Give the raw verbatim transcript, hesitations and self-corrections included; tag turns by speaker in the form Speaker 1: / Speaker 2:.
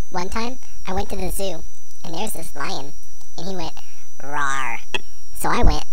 Speaker 1: One time, I went to the zoo, and there's this lion, and he went, "Rawr." So I went,